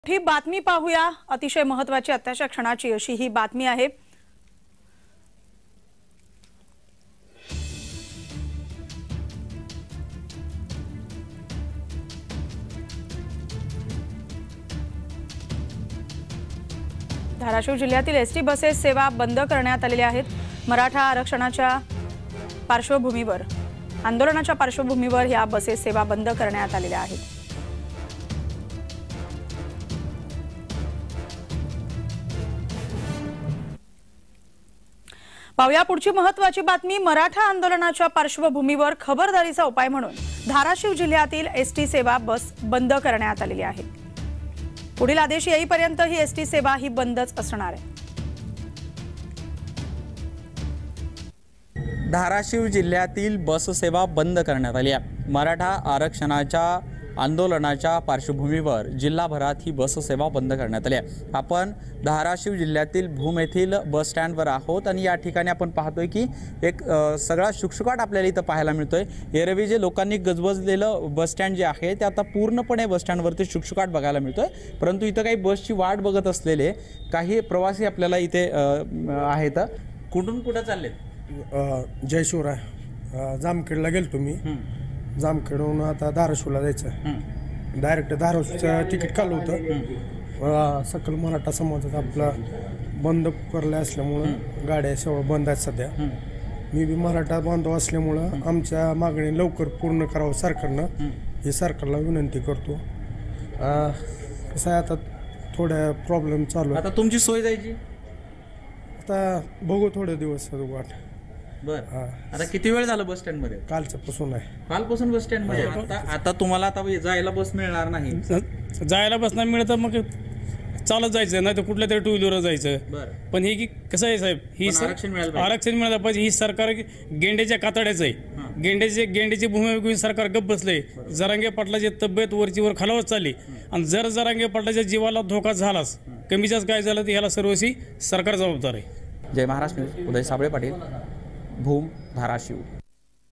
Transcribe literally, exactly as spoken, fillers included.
ही बातमी पाहूया। अतिशय महत्त्वाची आताच्या क्षणाची अशी ही बातमी आहे। धाराशिव जिल्ह्यातील एसटी बसेस सेवा बंद करण्यात आलेल्या आहेत। मराठा आरक्षणाच्या पार्श्वभूमीवर आंदोलनाच्या पार्श्वभूमीवर या बसेस सेवा बंद करण्यात आलेल्या आहेत। पाहूया पुढची महत्त्वाची बातमी। मराठा आंदोलनाच्या पार्श्वभूमीवर खबरदारीचा उपाय म्हणून धाराशिव जिल्ह्यातील एसटी सेवा बस बंद करण्यात आलेली आहे। पुढील आदेश येईपर्यंत ही एसटी सेवा ही बंदच असणार आहे। धाराशिव जिल्ह्यातील बस सेवा बंद करण्यात आली आहे। मराठा आरक्षणाच्या आंदोलनाच्या पार्श्वभूमीवर जिल्हाभरात ही बस सेवा बंद करण्यात आली आहे। आपण धाराशिव जिल्ह्यातील भूम येथील बस स्टँडवर आहोत आणि या ठिकाणी आपण पाहतोय की एक सगळा शुकशुकाट आपल्याला इथं पाहायला मिळतोय। एरवी जे लोकांनी गजबजलेलं बस स्टँड जे आहे ते आता पूर्णपणे बस स्टँडवरती शुकशुकाट बघायला मिळतोय, परंतु इथं काही बसची वाट बघत असलेले काही प्रवासी आपल्याला इथे आहेत। कुठून कुठे चाललेत? जय शिवराय जामखेडला गेलो तुम्ही जामखेडून आता धाराशिवला जायचं। डायरेक्ट धाराशिवचं तिकीट काढलं होतं। सकल मराठा समाजात आपला बंद करले असल्यामुळं गाड्या सेवा बंद आहेत सध्या। मी बी मराठा बांधव असल्यामुळं आमच्या मागणी लवकर पूर्ण करावं सरकारनं, हे सरकारला विनंती करतो। कसं आहे आता थोड्या प्रॉब्लेम चालू आहे। आता तुमची सोय जायची आता बघू थोडे दिवस वाट। बर, आता किती वेळ झालं बस स्टँड मध्ये? कालच्या पासून आहे। कालपासून बस स्टँड मध्ये? आता आता तुम्हाला आता जायला बस मिळणार नाही? जायला बस नाही मिळत मग चालत जायचं, नाही तर कुठल्या तरी टू व्हीलर जायचं। पण हे की कसं आहे साहेब, ही आरक्षण मिळालं पाहिजे। ही सरकार गेंड्याच्या कातड्याचं आहे। गेंड्याचे गेंड्याची भूमी घेऊन सरकार गप्प बसले। जरांगे पाटलाची तब्येत वरची वर खालावत चालली आणि जर जरांगे पाटलाच्या जीवाला धोका झालाच, कमी जास्त काय झालं तर याला सर्वस्वी सरकार जबाबदार आहे। जय महाराष्ट्र, उदय साबळे पाटील, भूम, धाराशिव।